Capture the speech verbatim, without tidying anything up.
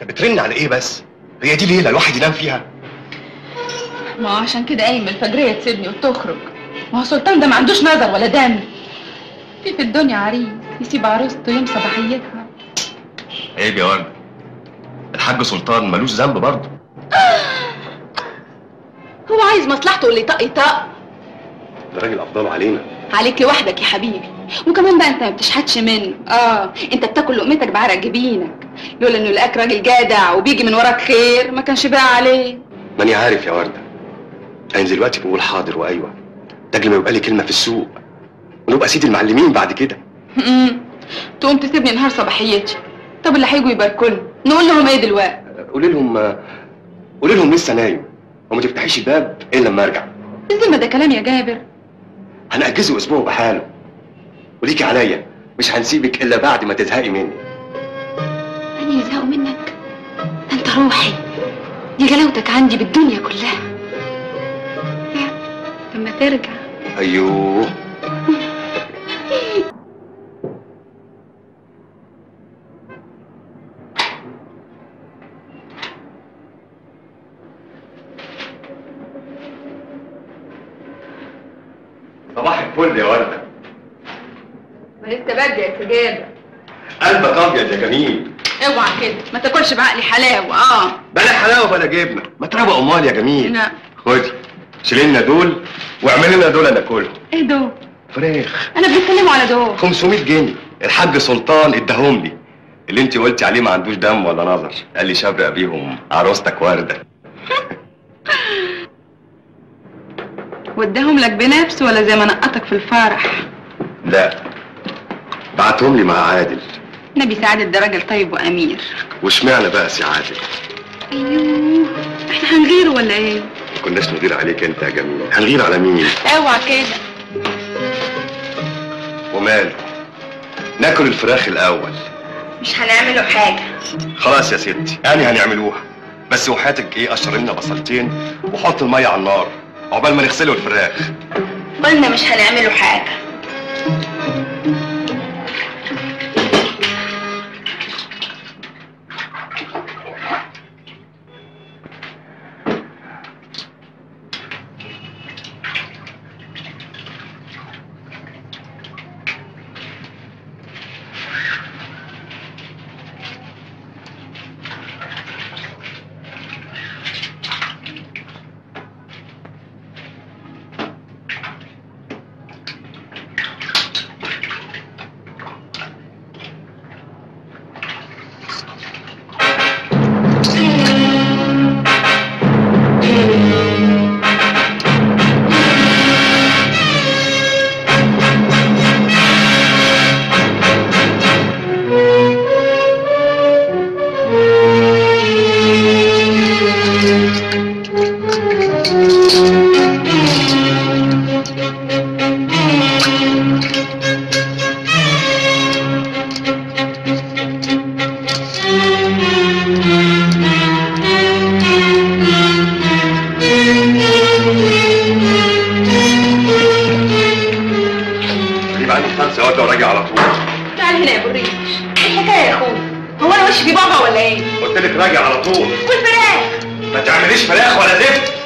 انت بترن على ايه بس؟ هي دي ليله الواحد ينام فيها؟ ما هو عشان كده قايم الفجريه تسيبني وتخرج. ما هو سلطان ده ما عندوش نظر ولا دم. في في الدنيا عريس يسيب عروسته يوم صباحيتها. عيب يا ورده. الحاج سلطان ملوش ذنب برضه. هو عايز مصلحته اللي طق يطق. ده راجل افضله علينا. عليك لوحدك يا حبيبي، وكمان بقى انت ما بتشحتش منه. اه انت بتاكل لقمتك بعرق جبينك. لولا انه لقاك راجل جدع وبيجي من وراك خير ما كانش بقى عليه. ماني عارف يا ورده. انا دلوقتي بقول حاضر وايوه، ده قبل ما يبقى لي كلمه في السوق ونبقى سيد المعلمين بعد كده. امم تقوم تسيبني نهار صباحيتي. طب اللي هيجوا يباركوا نقول لهم ايه دلوقتي؟ قولي لهم قولي لهم لسه نايم وما تفتحيش الباب الا لما ارجع. ازاي ما ده كلام يا جابر؟ هنأجزه اسبوع بحاله، وليكي عليا مش هنسيبك الا بعد ما تزهقي مني. أنا يزهقوا منك؟ ده انت روحي، دي جلاوتك عندي بالدنيا كلها. لا لما ترجع. ايوه. صباح الفل يا ورده. ما لسه بدري يا سجادة. قلبك ابيض يا جميل. اوعى كده، ما تاكلش بعقلي حلاوه. اه بلا حلاوه بلا جبنه، ما تروق امال يا جميل. لا خدي شيلي لنا دول واعملي لنا دول ناكلهم. ايه دول؟ فراخ. انا بنتكلموا على دول. خمسمية جنيه الحاج سلطان اداهم لي، اللي انت قلتي عليه ما عندوش دم ولا نظر، قال لي شبرق بيهم عروستك ورده. وداهم لك بنفسه ولا زي ما نقطك في الفرح؟ لا بعتهم لي مع عادل. نبي سعادة ده راجل طيب وامير. واشمعنى بقى سي عادل؟ ايوه احنا هنغيره ولا ايه؟ ما كناش نغير عليك انت يا جميل، هنغير على مين؟ اوعى كده. وماله؟ ناكل الفراخ الاول. مش هنعمله حاجه. خلاص يا ستي يعني هنعملوها، بس وحياتك ايه قشر لنا بصلتين وحط الميه على النار عقبال ما نغسله الفراخ. قلنا مش هنعمله حاجه. قلت لك راجع على طول. والفراخ ما تعمليش فراخ ولا زفت.